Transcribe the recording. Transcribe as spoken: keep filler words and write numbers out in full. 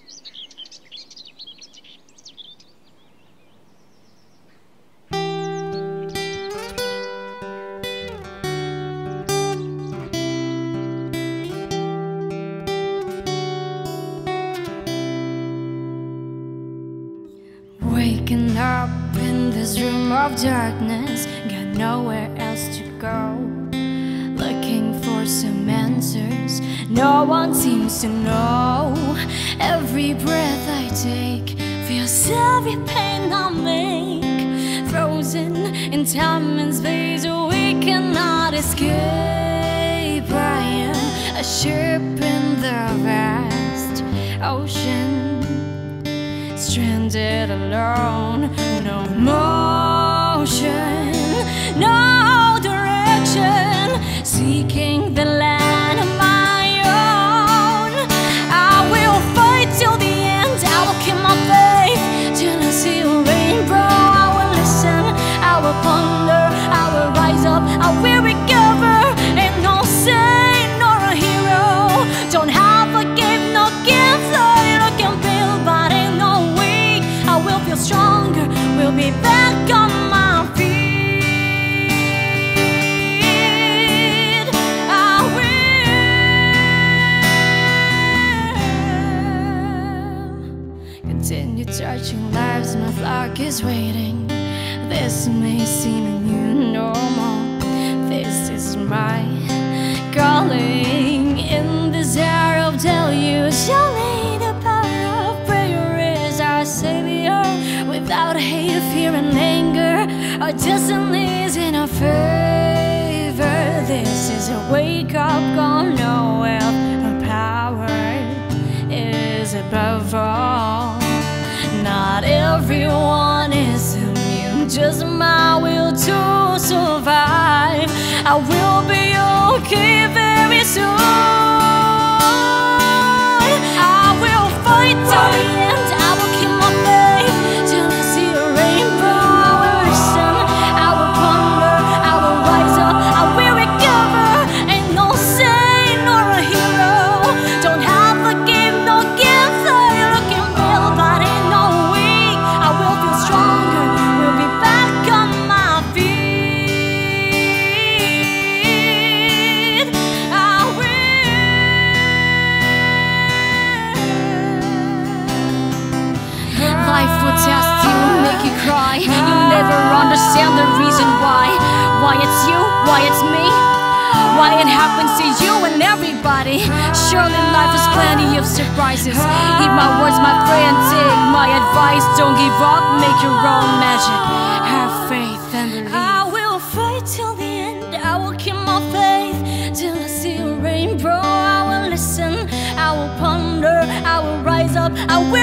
Waking up in this room of darkness, got nowhere else to go. Looking for some answers, no one seems to know. Every breath I take feels every pain I make. Frozen in time and space, we cannot escape. I am a ship in the vast ocean, stranded alone, no motion, no direction, seeking the land of my own. I will fight till the end, I will keep my faith till I see a rainbow. I will listen, I will ponder, I will rise up, I will recover. Ain't no saint nor a hero, don't have a gift, no gift that I can build, but ain't no feel stronger, we'll be back on my feet. I will continue touching lives, my flock is waiting. This may seem a new normal, this is my calling. In this hour of deluge, surely the power of prayer is our savior. Without hate, fear and anger, our destiny is in our favor. This is a wake-up call, no wealth or power is above all. Not everyone is immune, just my will to survive. I will be okay very soon. I will fight till the end, I will keep my faith till I see a rainbow. I will listen, I will ponder, I will rise up, I will recover. Ain't no saint nor a hero, don't have a gift, no gift that you can build, but ain't no weak. I will feel stronger, we'll be back on my feet. I will. Life will test you, make you cry. You'll never understand the reason why. Why it's you, why it's me, why it happens to you and everybody. Surely life has plenty of surprises. Heed my words, my friend, take my advice. Don't give up, make your own magic. Have faith and believe. I will fight till the end, I will keep my faith till I see a rainbow. I will listen, I will ponder, I will rise up, I will